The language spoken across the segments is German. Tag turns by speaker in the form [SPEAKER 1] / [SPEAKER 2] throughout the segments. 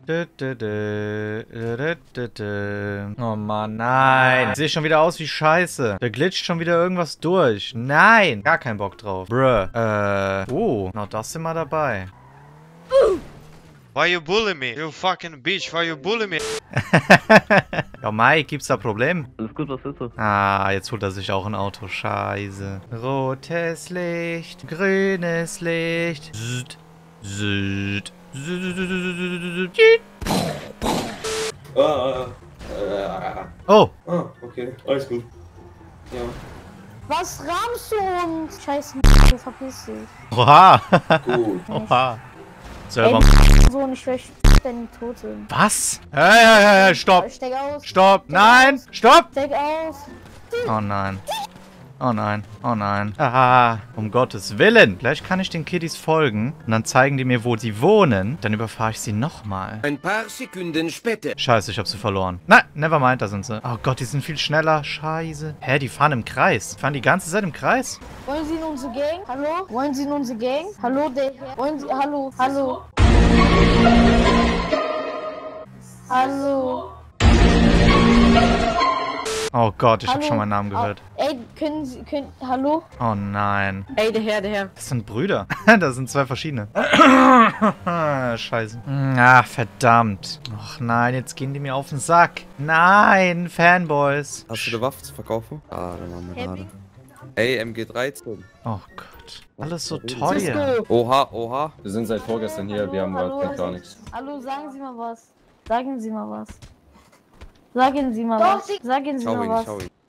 [SPEAKER 1] Oh Mann, nein. Sieht schon wieder aus wie Scheiße. Da glitscht schon wieder irgendwas durch. Nein. Gar keinen Bock drauf. Bruh. Oh, noch das sind wir dabei.
[SPEAKER 2] Why you bully me? You fucking bitch, why you bully me?
[SPEAKER 1] Ja, Mike, gibt's da Problem?
[SPEAKER 3] Alles gut, was willst du?
[SPEAKER 1] Ah, jetzt holt er sich auch ein Auto. Scheiße. Rotes Licht, grünes Licht. Zzt, zzt, zzt. Oh.
[SPEAKER 4] Ah, okay. Alles gut. Ja.
[SPEAKER 5] Was rahmst du uns? Scheiße, du verpiss dich.
[SPEAKER 1] Oha.
[SPEAKER 4] Gut.
[SPEAKER 1] Oha. Selber.
[SPEAKER 5] So nicht schlecht, denn die Tote.
[SPEAKER 1] Was? Hey, stopp.
[SPEAKER 5] Steig aus.
[SPEAKER 1] Stopp. Nein. Stopp.
[SPEAKER 5] Steig aus.
[SPEAKER 1] Oh nein. Oh nein. Oh nein. Ah, um Gottes Willen. Gleich kann ich den Kiddies folgen. Und dann zeigen die mir, wo sie wohnen. Dann überfahre ich sie nochmal.
[SPEAKER 6] Ein paar Sekunden später.
[SPEAKER 1] Scheiße, ich hab sie verloren. Nein, nevermind, da sind sie. Oh Gott, die sind viel schneller. Scheiße. Hä, die fahren im Kreis. Die fahren die ganze Zeit im Kreis?
[SPEAKER 5] Wollen Sie in unsere Gang? Hallo? Wollen Sie in unsere Gang? Hallo, der Herr. Wollen Sie. Hallo, hallo. Hallo.
[SPEAKER 1] Oh Gott, ich hab
[SPEAKER 5] Hallo?
[SPEAKER 1] schon meinen Namen gehört.
[SPEAKER 5] Ey, hallo?
[SPEAKER 1] Oh nein.
[SPEAKER 7] Ey, der Herr.
[SPEAKER 1] Das sind Brüder. Das sind zwei verschiedene. Scheiße. Ah, verdammt. Och nein, jetzt gehen die mir auf den Sack. Nein, Fanboys.
[SPEAKER 8] Hast du eine Waffe zu verkaufen? Ah, dann haben wir
[SPEAKER 5] Happy?
[SPEAKER 8] gerade. Ey, MG13.
[SPEAKER 1] Oh Gott. Alles so
[SPEAKER 5] Cisco.
[SPEAKER 1] teuer.
[SPEAKER 8] Oha, oha.
[SPEAKER 3] Wir sind seit vorgestern hier, wir haben
[SPEAKER 5] Hallo,
[SPEAKER 3] gar nichts.
[SPEAKER 5] Hallo, sagen Sie mal was. Sagen Sie mal was. Sagen Sie mal was. Sagen Sie
[SPEAKER 8] Schau
[SPEAKER 5] mal
[SPEAKER 8] ihn,
[SPEAKER 5] was.
[SPEAKER 8] schau ihn.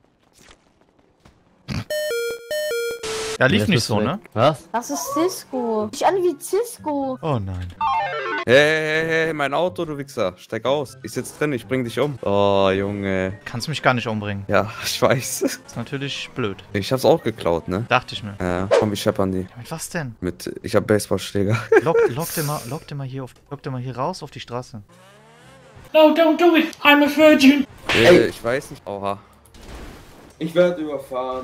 [SPEAKER 1] Ja, lief nicht so, ne?
[SPEAKER 3] Was?
[SPEAKER 5] Das ist Cisco. Ich an wie Cisco.
[SPEAKER 1] Oh nein.
[SPEAKER 8] Hey, mein Auto, du Wichser. Steig aus. Ich sitz drin, ich bring dich um. Oh, Junge.
[SPEAKER 1] Kannst mich gar nicht umbringen.
[SPEAKER 8] Ja, ich weiß.
[SPEAKER 1] Ist natürlich blöd.
[SPEAKER 8] Ich hab's auch geklaut, ne?
[SPEAKER 1] Dachte ich mir.
[SPEAKER 8] Ja, komm, wir scheppern die.
[SPEAKER 1] Mit was denn?
[SPEAKER 8] Ich hab Baseballschläger.
[SPEAKER 1] Lock dir mal hier raus auf die Straße.
[SPEAKER 9] No, don't do it. I'm a virgin.
[SPEAKER 8] Ich weiß nicht. Oha.
[SPEAKER 4] Ich werde überfahren.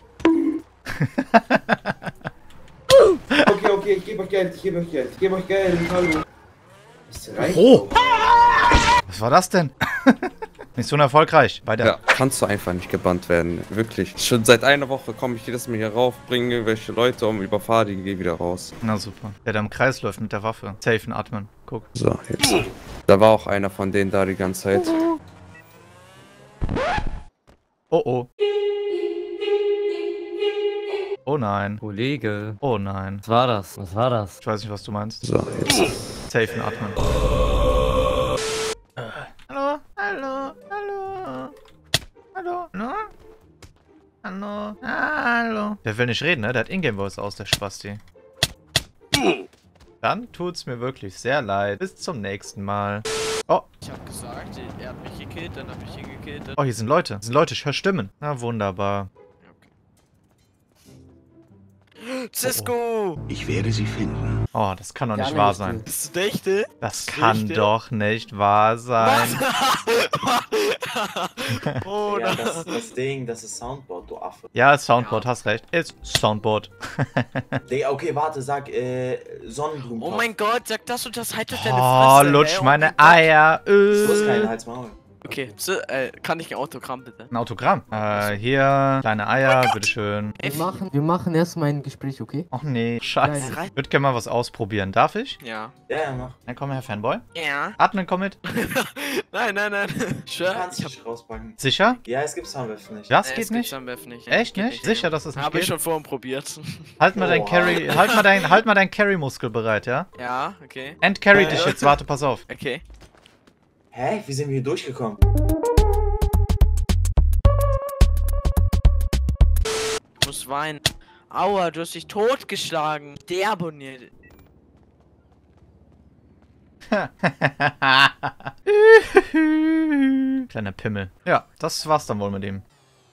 [SPEAKER 4] Okay, ich gebe euch Geld, hallo. Ist reicht
[SPEAKER 1] Oh!
[SPEAKER 4] doch.
[SPEAKER 1] Was war das denn? Mission erfolgreich. Weiter.
[SPEAKER 8] Ja, kannst du einfach nicht gebannt werden. Wirklich. Schon seit einer Woche komme ich jedes Mal hier rauf, bringe irgendwelche Leute um, überfahre die, geh wieder raus.
[SPEAKER 1] Na super. Der da im Kreis läuft mit der Waffe. Safe atmen. Guck.
[SPEAKER 8] So, jetzt. Da war auch einer von denen da die ganze Zeit.
[SPEAKER 1] Oh oh. Oh nein.
[SPEAKER 3] Kollege.
[SPEAKER 1] Oh nein.
[SPEAKER 3] Was war das? Was war das?
[SPEAKER 1] Ich weiß nicht, was du meinst.
[SPEAKER 8] So, jetzt.
[SPEAKER 1] Safe atmen. Hallo? Hallo? Hallo? Hallo? Hallo? Hallo? Hallo? Der will nicht reden, ne? Der hat Ingame-Voice aus, der Spasti. Dann tut's mir wirklich sehr leid. Bis zum nächsten Mal. Oh.
[SPEAKER 2] Ich hab gesagt, er hat mich gekillt, dann hab ich ihn gekillt.
[SPEAKER 1] Oh, hier sind Leute. Hier sind Leute, ich höre Stimmen. Na, wunderbar.
[SPEAKER 2] Cisco!
[SPEAKER 10] Ich werde sie finden.
[SPEAKER 1] Oh, das kann doch nicht wahr sein.
[SPEAKER 2] Bist du echte?
[SPEAKER 1] Das kann doch nicht wahr sein.
[SPEAKER 2] Oh,
[SPEAKER 11] ja, das Ding, das ist Soundboard, du Affe.
[SPEAKER 1] Ja, Soundboard, hast recht. Ist Soundboard.
[SPEAKER 11] Digga, okay, warte, sag Sonnenblumen.
[SPEAKER 2] oh mein Gott, sag das und das, halt doch deine
[SPEAKER 1] Oh,
[SPEAKER 2] Fresse.
[SPEAKER 1] lutsch
[SPEAKER 2] ey,
[SPEAKER 1] meine
[SPEAKER 2] oh mein Gott.
[SPEAKER 1] Eier.
[SPEAKER 11] Du hast keinen Halsmaul.
[SPEAKER 2] Okay, kann ich ein Autogramm bitte?
[SPEAKER 1] Ein Autogramm. Hier, kleine Eier, bitteschön.
[SPEAKER 7] Wir machen erstmal ein Gespräch, okay?
[SPEAKER 1] Och nee, scheiße.
[SPEAKER 2] Nein.
[SPEAKER 1] Ich würde gerne mal was ausprobieren. Darf ich?
[SPEAKER 2] Ja.
[SPEAKER 11] Ja, mach.
[SPEAKER 1] Dann komm her, Fanboy.
[SPEAKER 2] Ja.
[SPEAKER 1] Atmen, komm mit.
[SPEAKER 2] Nein.
[SPEAKER 11] Du
[SPEAKER 2] Sure.
[SPEAKER 11] kannst dich rauspacken.
[SPEAKER 1] Sicher?
[SPEAKER 11] Ja, es gibt Soundwave nicht.
[SPEAKER 1] Das geht nicht?
[SPEAKER 2] nicht.
[SPEAKER 1] Echt
[SPEAKER 2] Geht
[SPEAKER 1] nicht? Sicher, dass es nicht
[SPEAKER 2] Habe ich
[SPEAKER 1] geht?
[SPEAKER 2] schon vorhin probiert.
[SPEAKER 1] Halt mal dein
[SPEAKER 11] Oha.
[SPEAKER 1] Carry, halt mal dein Carry-Muskel bereit, ja?
[SPEAKER 2] Ja, okay.
[SPEAKER 1] Entcarry dich jetzt, warte, pass auf.
[SPEAKER 2] Okay.
[SPEAKER 11] Hä? Wie sind wir hier durchgekommen?
[SPEAKER 2] Ich muss weinen. Aua, du hast dich totgeschlagen. Deabonniert.
[SPEAKER 1] Kleiner Pimmel. Ja, das war's dann wohl mit ihm.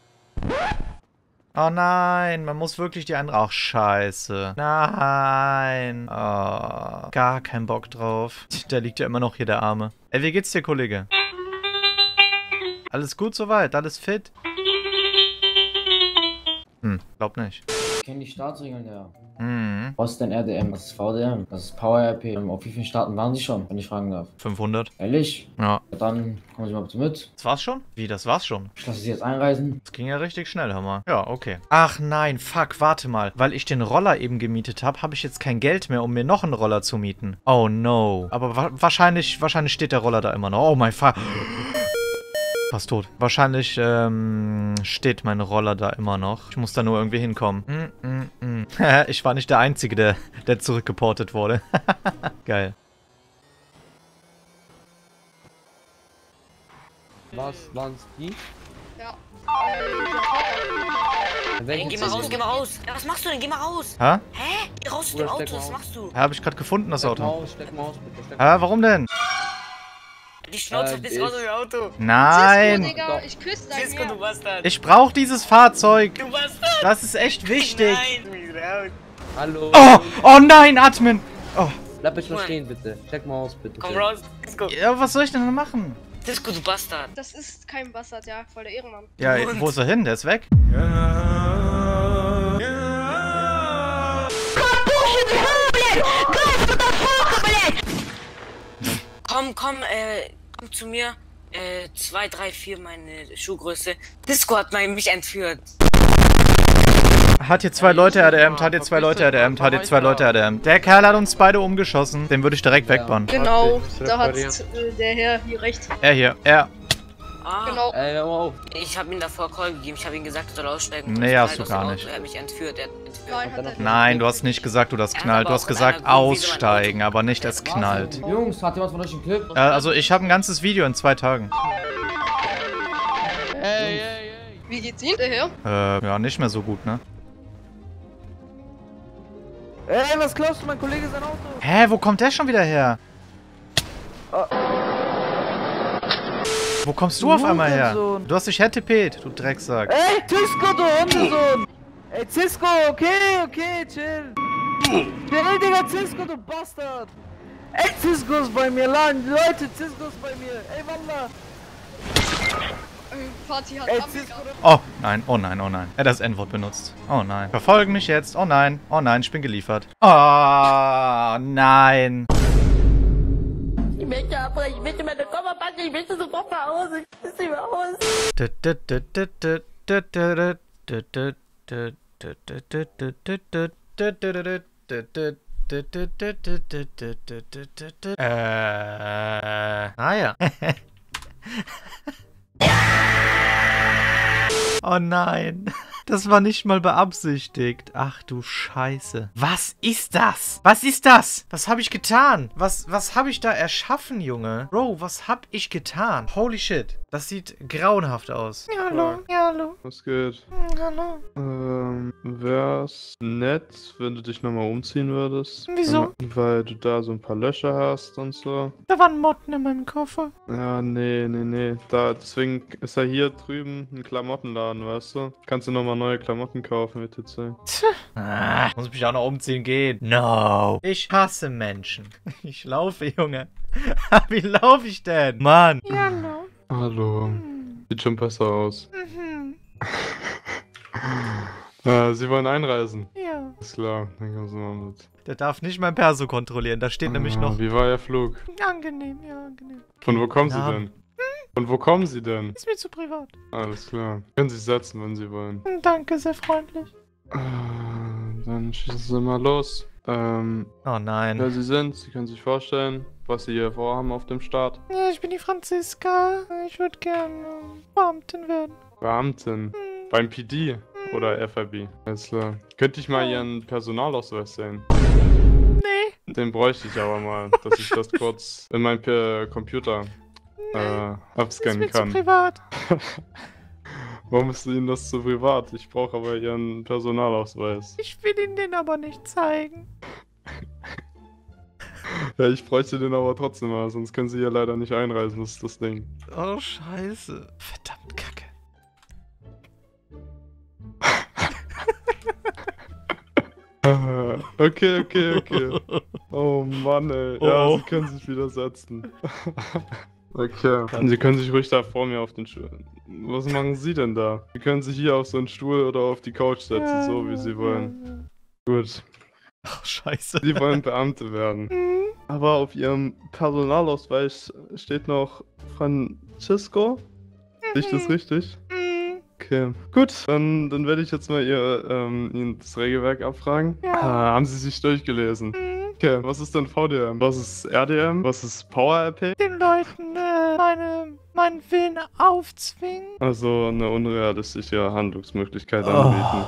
[SPEAKER 1] Oh nein, man muss wirklich die andere... Ach, scheiße. Nein. Oh, gar kein Bock drauf. Da liegt ja immer noch hier der Arme. Ey, wie geht's dir, Kollege? Alles gut soweit? Alles fit? Glaub nicht.
[SPEAKER 7] Ich kenne die Startregeln, ja.
[SPEAKER 1] Mhm.
[SPEAKER 3] Was ist denn RDM? Was ist VDM? Was ist Power RP? Auf wie vielen Staaten waren Sie schon, wenn ich fragen darf?
[SPEAKER 1] 500.
[SPEAKER 3] Ehrlich?
[SPEAKER 1] Ja.
[SPEAKER 3] Dann kommen Sie mal bitte mit.
[SPEAKER 1] Das war's schon? Wie, das war's schon?
[SPEAKER 3] Ich lasse Sie jetzt einreisen.
[SPEAKER 1] Das ging ja richtig schnell, hör mal. Ja, okay. Ach nein, fuck, warte mal. Weil ich den Roller eben gemietet habe, habe ich jetzt kein Geld mehr, um mir noch einen Roller zu mieten. Oh no. Aber wahrscheinlich steht der Roller da immer noch. Oh mein Fuck. Fast tot. Wahrscheinlich steht mein Roller da immer noch. Ich muss da nur irgendwie hinkommen. Ich war nicht der Einzige, der zurückgeportet wurde. Geil.
[SPEAKER 3] Was waren's die?
[SPEAKER 10] Ja.
[SPEAKER 3] Geh mal raus,
[SPEAKER 10] geh mal raus. Ja, was machst du denn? Geh mal raus.
[SPEAKER 1] Hä?
[SPEAKER 10] Hä? Geh raus aus dem Auto, was machst du?
[SPEAKER 1] Ja, hab ich gerade gefunden, das Auto.
[SPEAKER 3] Steck mal aus, bitte.
[SPEAKER 1] Hä, warum denn?
[SPEAKER 10] Die Schnauze bis raus aus dem Auto.
[SPEAKER 1] Nein.
[SPEAKER 10] Cisco, Digga, ich küsse dein Cisco, du Bastard.
[SPEAKER 1] Ich brauche dieses Fahrzeug.
[SPEAKER 10] Du Bastard.
[SPEAKER 1] Das ist echt wichtig.
[SPEAKER 10] Nein.
[SPEAKER 3] Hallo.
[SPEAKER 1] Oh nein, Atmen. Oh.
[SPEAKER 3] Bleib bitte stehen, bitte. Check mal aus, bitte.
[SPEAKER 10] Komm raus, Cisco.
[SPEAKER 1] Ja, was soll ich denn machen?
[SPEAKER 10] Cisco, du Bastard.
[SPEAKER 12] Das ist kein Bastard, ja, voll der Ehrenmann.
[SPEAKER 1] Ja, wo ist er hin? Der ist weg.
[SPEAKER 10] Komm zu mir. 2, 3, 4 meine Schuhgröße. Cisco hat mich entführt.
[SPEAKER 1] Hat hier 2 Leute RDMt, hat hier 2 Leute RDMt, hat hier 2 Leute RDMt. Der Kerl hat uns beide umgeschossen. Den würde ich direkt wegbannen.
[SPEAKER 12] Genau, da hat der Herr hier recht.
[SPEAKER 1] Er hier, er.
[SPEAKER 10] Ah,
[SPEAKER 12] Genau.
[SPEAKER 3] Wow.
[SPEAKER 10] ich habe ihm davor Call gegeben. Ich habe ihm gesagt, er soll aussteigen.
[SPEAKER 1] Nee, hast du gar nicht.
[SPEAKER 10] Er hat mich entführt.
[SPEAKER 12] Nein, hat er nicht.
[SPEAKER 1] Nein, du hast nicht gesagt, du das knallt. Du hast gesagt aussteigen, aber nicht es knallt.
[SPEAKER 3] Jungs, hat jemand von euch einen Clip?
[SPEAKER 1] Also ich habe ein ganzes Video in 2 Tagen.
[SPEAKER 12] Wie geht's Ihnen, der Herr?
[SPEAKER 1] Ja, nicht mehr so gut, ne?
[SPEAKER 7] Ey, was klaust du? Mein Kollege sein Auto.
[SPEAKER 1] Hä, wo kommt der schon wieder her? Wo kommst du auf einmal her? Du hast dich hertipet, du Drecksack.
[SPEAKER 7] Ey, Cisco, du Hundesohn. Ey, Cisco, okay, chill. Chill, Digga, Cisco, du Bastard. Ey, Cisco ist bei mir, Leute, Cisco ist bei mir. Ey, Wanda.
[SPEAKER 12] Party hat
[SPEAKER 7] Cisco.
[SPEAKER 1] Oh nein, oh nein, oh nein. Er hat das N-Wort benutzt. Oh nein. Verfolgen mich jetzt. Oh nein, ich bin geliefert. Oh nein.
[SPEAKER 5] Ich möchte abbrechen, ich möchte meine Koffer packen, ich möchte sofort nach Hause. Ich muss über Haus.
[SPEAKER 1] Ja. Oh nein. Das war nicht mal beabsichtigt. Ach du Scheiße. Was ist das? Was ist das? Was habe ich getan? Was habe ich da erschaffen, Junge? Bro, was habe ich getan? Holy shit. Das sieht grauenhaft aus. Ja, hallo. Ja, hallo.
[SPEAKER 13] Was geht?
[SPEAKER 1] Hallo.
[SPEAKER 13] Wär's nett, wenn du dich nochmal umziehen würdest?
[SPEAKER 1] Wieso?
[SPEAKER 13] Weil du da so ein paar Löcher hast und so.
[SPEAKER 1] Da waren Motten in meinem Koffer.
[SPEAKER 13] Ja, nee. Deswegen ist ja hier drüben ein Klamottenladen, weißt du? Kannst du nochmal neue Klamotten kaufen mit TC.
[SPEAKER 1] Muss mich auch noch umziehen gehen. No. Ich hasse Menschen. Ich laufe, Junge. Wie laufe ich denn? Mann. Ja, hallo.
[SPEAKER 13] Hallo. Sieht schon besser aus.
[SPEAKER 1] Mhm.
[SPEAKER 13] Sie wollen einreisen?
[SPEAKER 1] Ja.
[SPEAKER 13] Ist klar, dann kommen Sie mal mit.
[SPEAKER 1] Der darf nicht mein Perso kontrollieren. Da steht nämlich noch...
[SPEAKER 13] Wie war Ihr Flug?
[SPEAKER 1] Angenehm, ja, angenehm.
[SPEAKER 13] Von wo kommen Sie denn? Von wo kommen Sie denn?
[SPEAKER 1] Ist mir zu privat.
[SPEAKER 13] Alles klar. Können Sie sich setzen, wenn Sie wollen.
[SPEAKER 1] Danke, sehr freundlich.
[SPEAKER 13] Dann schießen Sie mal los.
[SPEAKER 1] Oh nein.
[SPEAKER 13] Wer Sie sind, Sie können sich vorstellen, was Sie hier vorhaben auf dem Start.
[SPEAKER 1] Ja, ich bin die Franziska. Ich würde gerne Beamtin werden.
[SPEAKER 13] Beamtin? Beim PD oder FIB? Alles klar. Könnte ich mal Ihren Personalausweis sehen?
[SPEAKER 1] Nee.
[SPEAKER 13] Den bräuchte ich aber mal, dass ich das kurz in meinem Computer abscannen kann.
[SPEAKER 1] Ist mir zu privat.
[SPEAKER 13] Warum ist Ihnen das zu privat? Ich brauche aber Ihren Personalausweis.
[SPEAKER 1] Ich will Ihnen den aber nicht zeigen.
[SPEAKER 13] Ja, ich bräuchte den aber trotzdem mal, sonst können Sie hier leider nicht einreisen, das ist das Ding.
[SPEAKER 1] Oh, scheiße. Verdammt Kacke.
[SPEAKER 13] Okay. Oh Mann, ey. Ja, Sie können sich wieder setzen. Okay. Sie können sich ruhig da vor mir auf den Stuhl. Was machen Sie denn da? Sie können sich hier auf so einen Stuhl oder auf die Couch setzen, so wie Sie wollen. Gut.
[SPEAKER 1] Ach, scheiße.
[SPEAKER 13] Die wollen Beamte werden. Aber auf ihrem Personalausweis steht noch Francisco. Ist das richtig? Okay. Gut, dann werde ich jetzt mal Ihnen das Regelwerk abfragen. Haben Sie sich durchgelesen? Okay, was ist denn VDM? Was ist RDM? Was ist Power-RP?
[SPEAKER 1] Den Leuten meinen Willen aufzwingen.
[SPEAKER 13] Also eine unrealistische Handlungsmöglichkeit anbieten.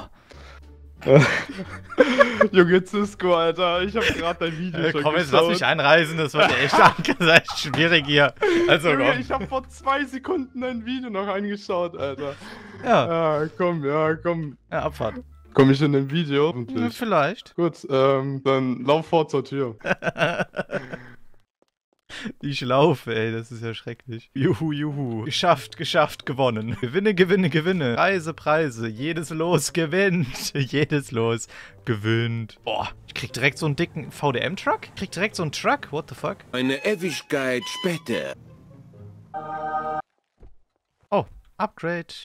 [SPEAKER 13] Junge Cisco, Alter, ich hab gerade dein Video schon
[SPEAKER 1] komm, jetzt lass mich einreisen, das wird ja echt schwierig hier. Also,
[SPEAKER 13] Junge,
[SPEAKER 1] komm.
[SPEAKER 13] ich hab vor 2 Sekunden dein Video noch angeschaut, Alter.
[SPEAKER 1] Ja.
[SPEAKER 13] Ja, komm.
[SPEAKER 1] Ja, Abfahrt.
[SPEAKER 13] Komm ich in dem Video?
[SPEAKER 1] Ja, vielleicht.
[SPEAKER 13] Gut, dann lauf vor zur Tür.
[SPEAKER 1] Ich laufe, ey, das ist ja schrecklich. Juhu. Geschafft, gewonnen. Gewinne. Preise. Jedes Los gewinnt. Jedes Los gewinnt. Boah, ich krieg direkt so einen dicken VDM-Truck? What the fuck?
[SPEAKER 6] Eine Ewigkeit später.
[SPEAKER 1] Oh, Upgrade.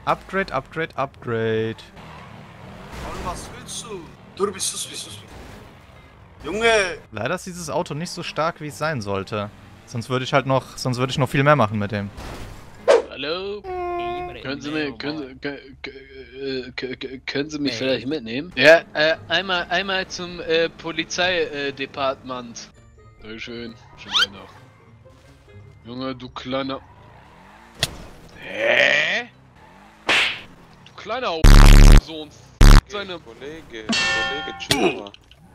[SPEAKER 14] Was willst du? Du bist Suspi. Junge!
[SPEAKER 1] Leider ist dieses Auto nicht so stark, wie es sein sollte. Sonst würde ich noch viel mehr machen mit dem.
[SPEAKER 15] Hallo? Können Sie mich vielleicht mitnehmen? Ja, einmal zum Polizeidepartement. Dankeschön. Schön noch. Junge, du kleiner... Hä? Du kleiner Sohn. Seine...
[SPEAKER 8] Kollege, chill mal.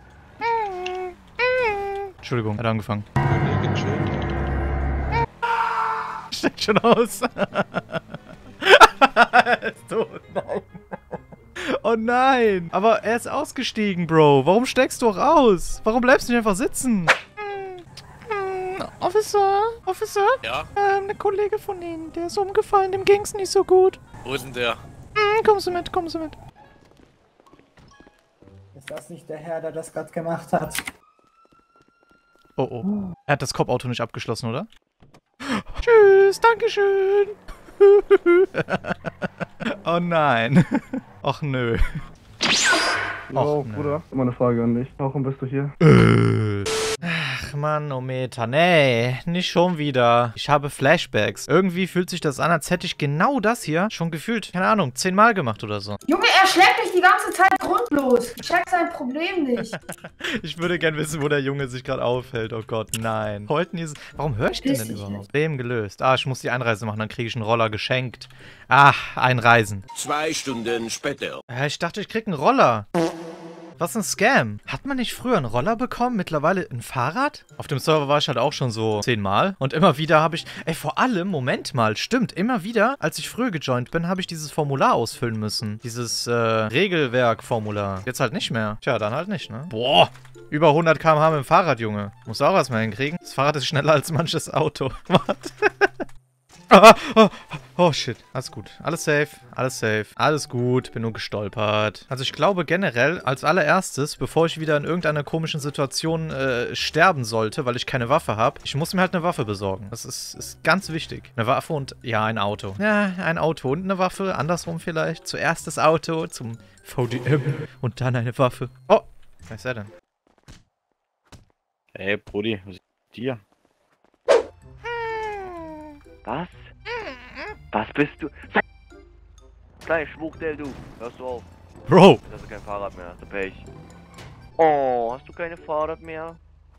[SPEAKER 1] Entschuldigung, hat angefangen.
[SPEAKER 8] Kollege, chill mal.
[SPEAKER 1] Steckt schon aus. Er ist tot. Nein. Oh nein. Aber er ist ausgestiegen, Bro. Warum steckst du auch aus? Warum bleibst du nicht einfach sitzen? Officer?
[SPEAKER 14] Ja?
[SPEAKER 1] Ein Kollege von Ihnen, der ist umgefallen, dem ging's nicht so gut.
[SPEAKER 14] Wo ist denn der?
[SPEAKER 1] Kommen Sie mit.
[SPEAKER 16] Ist das nicht der Herr, der das gerade gemacht hat?
[SPEAKER 1] Oh. Er hat das Cop-Auto nicht abgeschlossen, oder? Tschüss, dankeschön. Oh nein. Och nö.
[SPEAKER 13] Oh, Bruder, immer eine Frage an dich. Warum bist du hier?
[SPEAKER 1] Ach, Manometer. Nee, nicht schon wieder. Ich habe Flashbacks. Irgendwie fühlt sich das an, als hätte ich genau das hier schon gefühlt, keine Ahnung, 10-mal gemacht oder so.
[SPEAKER 17] Junge, er schlägt mich die ganze Zeit grundlos. Ich check sein Problem nicht.
[SPEAKER 1] Ich würde gern wissen, wo der Junge sich gerade aufhält. Oh Gott, nein. Warum höre ich den denn überhaupt? Problem gelöst. Ich muss die Einreise machen, dann kriege ich einen Roller geschenkt. Einreisen.
[SPEAKER 6] 2 Stunden später.
[SPEAKER 1] Ich dachte, ich krieg einen Roller. Was ein Scam. Hat man nicht früher einen Roller bekommen? Mittlerweile ein Fahrrad? Auf dem Server war ich halt auch schon so 10-mal. Und immer wieder habe ich... vor allem, Moment mal, stimmt. Immer wieder, als ich früher gejoint bin, habe ich dieses Formular ausfüllen müssen. Dieses Regelwerk-Formular. Jetzt halt nicht mehr. Tja, dann halt nicht, ne? Boah. Über 100 km/h mit dem Fahrrad, Junge. Muss auch erstmal hinkriegen. Das Fahrrad ist schneller als manches Auto. Warte. Oh, shit. Alles gut. Alles safe. Alles gut. Bin nur gestolpert. Also ich glaube generell, als allererstes, bevor ich wieder in irgendeiner komischen Situation sterben sollte, weil ich keine Waffe habe, ich muss mir halt eine Waffe besorgen. Das ist ganz wichtig. Eine Waffe und, ja, ein Auto. Ja, ein Auto und eine Waffe. Andersrum vielleicht. Zuerst das Auto zum VDM und dann eine Waffe. Oh, was ist er denn?
[SPEAKER 18] Hey, Brudi, was ist mit dir? Was? Was bist du? Kleine Schmuckdell, du. Hörst du auf?
[SPEAKER 1] Bro!
[SPEAKER 18] Hast du kein Fahrrad mehr, hast du Pech. Oh, hast du keine Fahrrad mehr?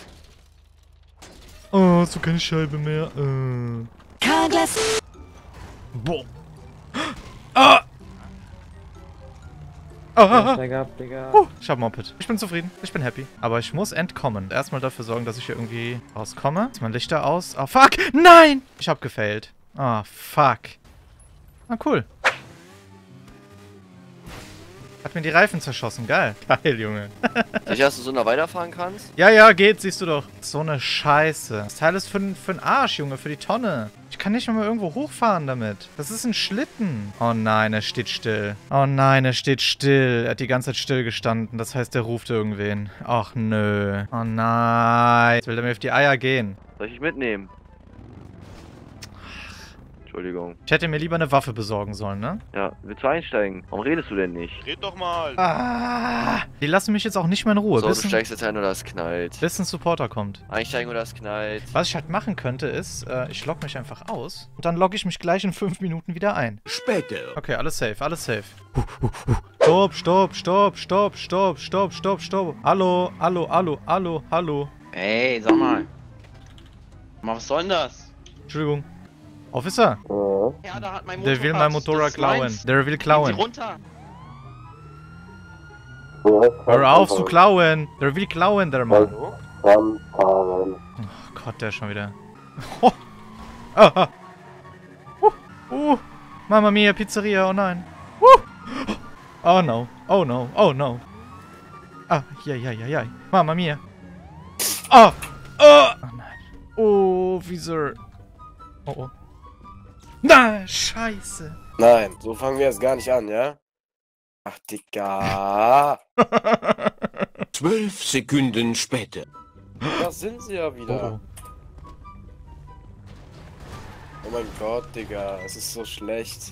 [SPEAKER 1] Oh, hast du keine Scheibe mehr?
[SPEAKER 17] Carglass.
[SPEAKER 1] Boah. Ich hab Moped. Ich bin zufrieden. Ich bin happy. Aber ich muss entkommen. Erstmal dafür sorgen, dass ich hier irgendwie rauskomme. Ist mein Lichter aus? Oh, fuck! Nein! Ich hab gefailt. Ah, fuck. Cool. Hat mir die Reifen zerschossen. Geil. Geil, Junge.
[SPEAKER 18] Sicher, dass du so noch weiterfahren kannst?
[SPEAKER 1] Ja, geht. Siehst du doch. So eine Scheiße. Das Teil ist für den Arsch, Junge. Für die Tonne. Ich kann nicht mal irgendwo hochfahren damit. Das ist ein Schlitten. Oh nein, er steht still. Er hat die ganze Zeit still gestanden. Das heißt, er ruft irgendwen. Ach, nö. Oh nein. Jetzt will er mir auf die Eier gehen.
[SPEAKER 18] Soll ich dich mitnehmen? Entschuldigung.
[SPEAKER 1] Ich hätte mir lieber eine Waffe besorgen sollen, ne?
[SPEAKER 18] Ja, willst du einsteigen? Warum redest du denn nicht?
[SPEAKER 14] Red doch mal.
[SPEAKER 1] Ah, die lassen mich jetzt auch nicht mehr in Ruhe,
[SPEAKER 18] So,
[SPEAKER 1] bis
[SPEAKER 18] du steigst jetzt ein oder es knallt.
[SPEAKER 1] ein Supporter kommt.
[SPEAKER 18] Einsteigen oder es knallt.
[SPEAKER 1] Was ich halt machen könnte, ist, ich logge mich einfach aus und dann logge ich mich gleich in 5 Minuten wieder ein.
[SPEAKER 6] Später.
[SPEAKER 1] Okay, alles safe, alles safe. Stopp, stopp, stopp, stopp, stopp, stopp, stopp, stopp. Hallo, hallo, hallo, hallo, hallo.
[SPEAKER 19] Ey, sag mal. Was soll denn das?
[SPEAKER 1] Entschuldigung. Officer?
[SPEAKER 19] Ja, da hat mein
[SPEAKER 1] Der will mein Motorrad klauen. Der will klauen.
[SPEAKER 19] Runter.
[SPEAKER 1] Hör auf zu klauen. Der will klauen, der Mann. Oh Gott, der ist schon wieder. Oh. Ah. Mamma mia, Pizzeria, oh nein. Oh no, oh no, oh no. Ah, ja. Mamma mia. Oh, oh nein. Oh, Visor. Oh. Na, scheiße.
[SPEAKER 20] Nein, so fangen wir jetzt gar nicht an, ja? Ach, Digga.
[SPEAKER 6] 12 Sekunden später.
[SPEAKER 20] Da sind sie ja wieder. Oh mein Gott, Digga. Es ist so schlecht.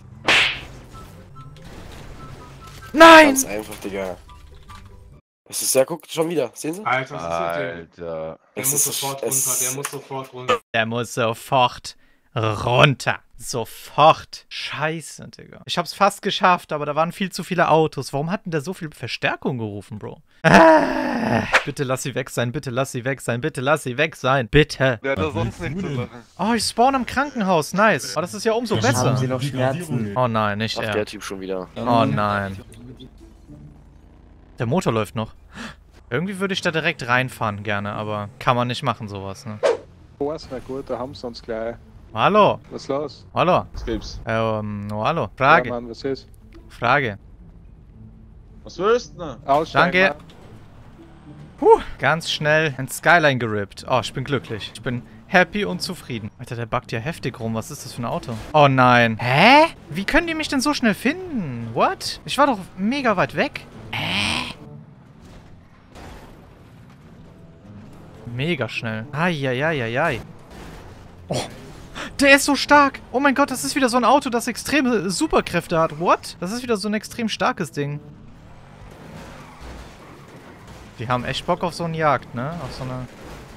[SPEAKER 1] Nein!
[SPEAKER 20] Ganz einfach, Digga. Es ist ja, guckt, schon wieder. Sehen Sie?
[SPEAKER 4] Alter, was ist
[SPEAKER 20] Alter.
[SPEAKER 4] Der muss sofort runter, der muss sofort runter.
[SPEAKER 1] Der muss sofort runter. Sofort. Scheiße, Digga. Ich hab's fast geschafft, aber da waren viel zu viele Autos. Warum hat denn der so viel Verstärkung gerufen, Bro? Bitte lass sie weg sein, bitte lass sie weg sein, bitte lass sie weg sein. Bitte.
[SPEAKER 13] Der hat da sonst nichts zu machen.
[SPEAKER 1] Oh, ich spawn im Krankenhaus. Nice. Oh, das ist ja umso besser.
[SPEAKER 3] Haben Sie noch Schmerzen?
[SPEAKER 1] Oh nein, nicht
[SPEAKER 18] Ach,
[SPEAKER 1] er.
[SPEAKER 18] der Typ schon wieder.
[SPEAKER 1] Oh nein. Der Motor läuft noch. Irgendwie würde ich da direkt reinfahren gerne, aber kann man nicht machen, sowas, ne?
[SPEAKER 21] Oh, ist na gut, da haben sie uns gleich.
[SPEAKER 1] Hallo.
[SPEAKER 21] Was ist los?
[SPEAKER 1] Hallo.
[SPEAKER 21] Was gibt's?
[SPEAKER 1] Oh, hallo. Frage.
[SPEAKER 21] Ja, Mann, was ist?
[SPEAKER 1] Frage.
[SPEAKER 21] Was willst du denn? Aussteigen,
[SPEAKER 1] Danke. Ganz schnell ein Skyline gerippt. Oh, ich bin glücklich. Ich bin happy und zufrieden. Alter, der buggt ja heftig rum. Was ist das für ein Auto? Oh nein. Hä? Wie können die mich denn so schnell finden? What? Ich war doch mega weit weg. Mega schnell. Ai. Oh, der ist so stark. Oh mein Gott, das ist wieder so ein Auto, das extreme Superkräfte hat. What? Das ist wieder so ein extrem starkes Ding. Die haben echt Bock auf so eine Jagd, ne? Auf so eine...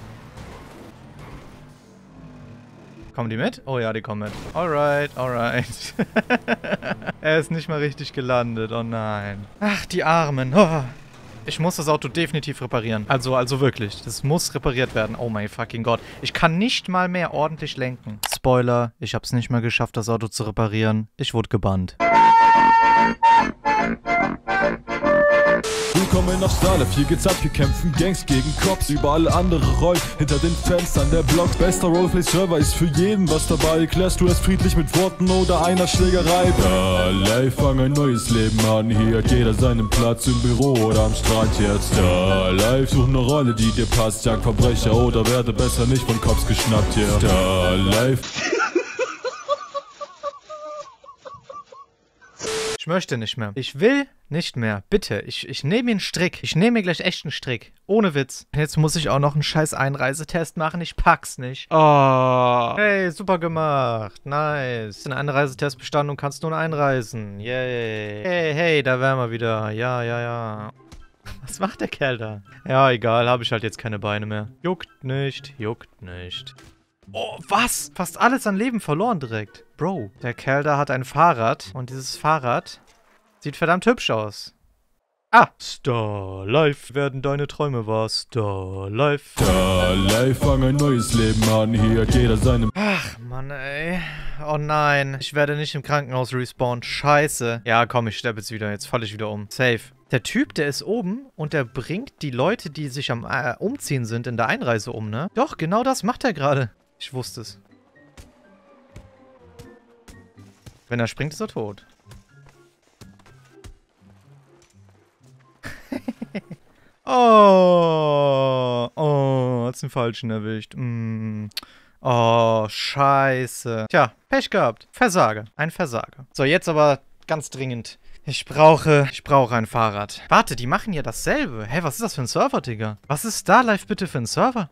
[SPEAKER 1] Kommen die mit? Oh ja, die kommen mit. Alright. Er ist nicht mal richtig gelandet. Oh nein. Ach, die Armen. Oh. Ich muss das Auto definitiv reparieren. Also wirklich. Das muss repariert werden. Oh mein fucking Gott. Ich kann nicht mal mehr ordentlich lenken. Spoiler. Ich hab's nicht mal geschafft, das Auto zu reparieren. Ich wurde gebannt.
[SPEAKER 22] Willkommen nach Starlife, hier geht's ab, hier kämpfen Gangs gegen Cops. Überall andere rollen, hinter den Fenstern der Block. Bester Roleplay-Server ist für jeden was dabei. Klärst du es friedlich mit Worten oder einer Schlägerei? Starlife, fang ein neues Leben an. Hier hat jeder seinen Platz im Büro oder am Strand jetzt. Starlife, such eine Rolle, die dir passt. Jag Verbrecher oder werde besser nicht von Cops geschnappt hier. Starlife.
[SPEAKER 1] Ich möchte nicht mehr. Ich will nicht mehr. Bitte. Ich nehme mir einen Strick. Ich nehme mir gleich echt einen Strick. Ohne Witz. Jetzt muss ich auch noch einen scheiß Einreisetest machen. Ich pack's nicht. Oh. Hey, super gemacht. Nice. Den Einreisetest bestanden und kannst nun einreisen. Yay. Hey, da wären wir wieder. Ja. Was macht der Kerl da? Ja, egal. Habe ich halt jetzt keine Beine mehr. Juckt nicht. Oh, was? Fast alles an Leben verloren direkt. Bro, der Kerl da hat ein Fahrrad. Und dieses Fahrrad sieht verdammt hübsch aus. Ah! Starlife, werden deine Träume wahr. Starlife.
[SPEAKER 22] Starlife, fang ein neues Leben an. Hier hat jeder seine...
[SPEAKER 1] Ach, Mann, ey. Oh nein. Ich werde nicht im Krankenhaus respawnen. Scheiße. Ja, komm, ich sterbe jetzt wieder. Jetzt falle ich wieder um. Safe. Der Typ, der ist oben und der bringt die Leute, die sich am Umziehen sind, in der Einreise um, ne? Doch, genau das macht er gerade. Ich wusste es. Wenn er springt, ist er tot. Oh, hat's den Falschen erwischt. Oh, scheiße. Tja, Pech gehabt. Versager. Ein Versager. So, jetzt aber ganz dringend. Ich brauche ein Fahrrad. Warte, die machen ja dasselbe. Hä, was ist das für ein Server, Digga? Was ist Starlife bitte für ein Server?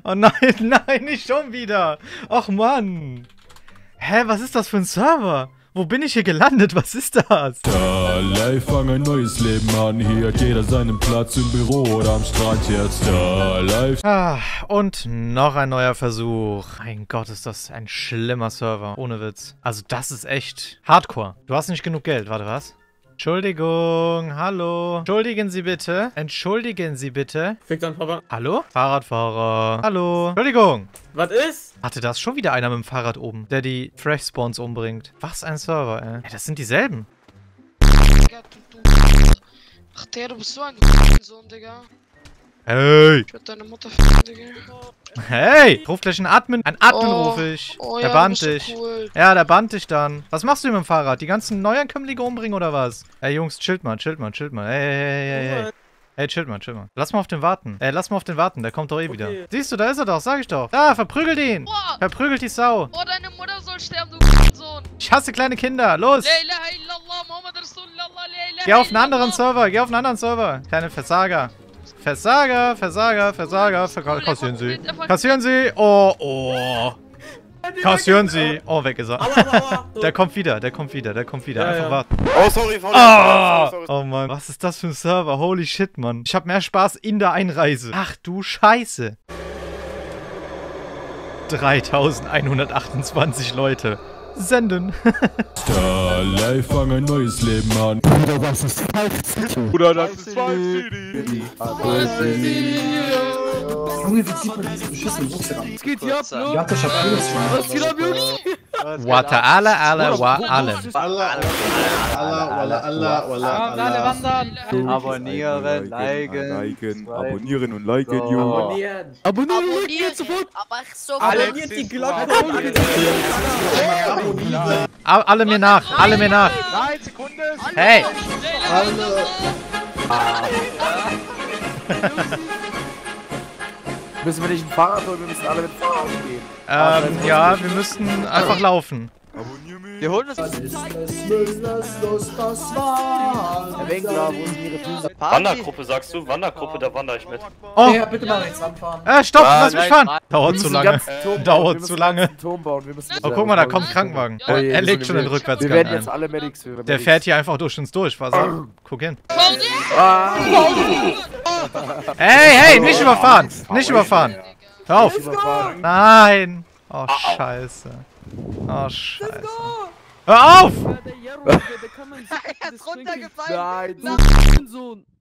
[SPEAKER 1] Oh nein, nein, nicht schon wieder. Och Mann. Hä, was ist das für ein Server? Wo bin ich hier gelandet? Was ist das?
[SPEAKER 22] Da live fang ein neues Leben an. Hier hat jeder seinen Platz im Büro oder am Strand jetzt. Da live.
[SPEAKER 1] Ah, und noch ein neuer Versuch. Mein Gott, ist das ein schlimmer Server. Ohne Witz. Also das ist echt hardcore. Du hast nicht genug Geld. Warte, was? Entschuldigung, hallo. Entschuldigen Sie bitte. Entschuldigen Sie bitte.
[SPEAKER 9] Fick dein Papa.
[SPEAKER 1] Hallo? Fahrradfahrer. Hallo. Entschuldigung.
[SPEAKER 9] Was ist?
[SPEAKER 1] Hatte da ist schon wieder einer mit dem Fahrrad oben, der die Fresh Spawns umbringt. Was ein Server, ey. Ey, das sind dieselben.
[SPEAKER 12] Ach, der, du bist so ein Sohn, Digga.
[SPEAKER 1] Hey.
[SPEAKER 12] Ich werd deine Mutter ficken, Digga.
[SPEAKER 1] Hey. Ruf gleich einen Admin. Ein Admin
[SPEAKER 12] Oh.
[SPEAKER 1] rufe ich.
[SPEAKER 12] Oh
[SPEAKER 1] Der
[SPEAKER 12] ja,
[SPEAKER 1] bannt
[SPEAKER 12] du bist
[SPEAKER 1] dich.
[SPEAKER 12] so cool.
[SPEAKER 1] Ja, der bannt dich dann. Was machst du mit dem Fahrrad? Die ganzen Neuankömmlinge umbringen oder was? Ey, Jungs, chillt mal, chillt mal, chillt mal. Hey. Hey, chillt mal, chillt mal. Lass mal auf den warten. Lass mal auf den warten. Der kommt doch eh wieder. Siehst du, da ist er doch, sag ich doch. Da, verprügelt ihn.
[SPEAKER 12] Boah.
[SPEAKER 1] Verprügelt die Sau.
[SPEAKER 12] Oh, deine Mutter soll sterben, du Sohn.
[SPEAKER 1] Ich hasse kleine Kinder. Los.
[SPEAKER 12] La ilaha illallah, Muhammad Rasulullah, la ilaha
[SPEAKER 1] Geh auf einen
[SPEAKER 12] illallah.
[SPEAKER 1] anderen Server. Geh auf einen anderen Server. Kleine Versager. Versager. Kassieren Sie. Kassieren Sie. Oh. Kassieren Sie. Oh, weg ist er. Der kommt wieder. Einfach warten.
[SPEAKER 20] Oh, sorry,
[SPEAKER 1] sorry. Oh, Mann. Was ist das für ein Server? Holy shit, Mann. Ich hab mehr Spaß in der Einreise. Ach du Scheiße. 3128 Leute. Senden.
[SPEAKER 22] Da live fang ein neues Leben an. Bruder, das ist Five City.
[SPEAKER 21] Bruder, das ist Five City.
[SPEAKER 16] Junge, wie zieht man diese beschissenen Buchse an?
[SPEAKER 7] Was geht hier ab, ne?
[SPEAKER 16] Ja, ich hab alles schon.
[SPEAKER 7] Was geht ab, Jungs?
[SPEAKER 1] Wata alle, wa allem.
[SPEAKER 7] Alle wandern.
[SPEAKER 21] Abonnieren, abonnieren und liken, Junge.
[SPEAKER 7] Abonnieren, liken sofort.
[SPEAKER 10] Aber so
[SPEAKER 9] Abonniert die Glocke.
[SPEAKER 1] Alle mir nach.
[SPEAKER 21] 3 Sekunden.
[SPEAKER 1] Hey.
[SPEAKER 9] Müssen wir nicht ein Fahrrad holen? Wir müssen alle mit Fahrrad gehen.
[SPEAKER 1] Ja, wir müssten einfach laufen.
[SPEAKER 9] Wir holen uns das. Herr Winkler, wo sind Ihre Füße?
[SPEAKER 11] Wandergruppe, sagst du? Wandergruppe, da wandere ich mit.
[SPEAKER 1] Oh!
[SPEAKER 16] Ja, bitte mal rechts ranfahren.
[SPEAKER 1] Stopp, lass mich fahren! Dauert
[SPEAKER 9] Wir
[SPEAKER 1] zu
[SPEAKER 9] müssen
[SPEAKER 1] lange.
[SPEAKER 9] den ganzen Turm bauen.
[SPEAKER 1] Dauert
[SPEAKER 9] Wir
[SPEAKER 1] zu
[SPEAKER 9] müssen
[SPEAKER 1] lange.
[SPEAKER 9] den ganzen Turm bauen. Wir müssen
[SPEAKER 1] Oh, guck mal, da kommt ein Krankenwagen.
[SPEAKER 9] Oh je,
[SPEAKER 1] Er legt
[SPEAKER 9] wir
[SPEAKER 1] schon den
[SPEAKER 9] sind-
[SPEAKER 1] Rückwärtsgang
[SPEAKER 9] Wir werden
[SPEAKER 1] ein.
[SPEAKER 9] jetzt alle Medics für
[SPEAKER 1] Der fährt hier einfach durch uns durch, was? Guck hin. Hey, nicht überfahren! Nicht überfahren! Hör auf! Nein! Oh, scheiße. Oh, scheiße. Hör auf!
[SPEAKER 7] Der hat runtergefallen.
[SPEAKER 9] Nein,
[SPEAKER 7] Sohn.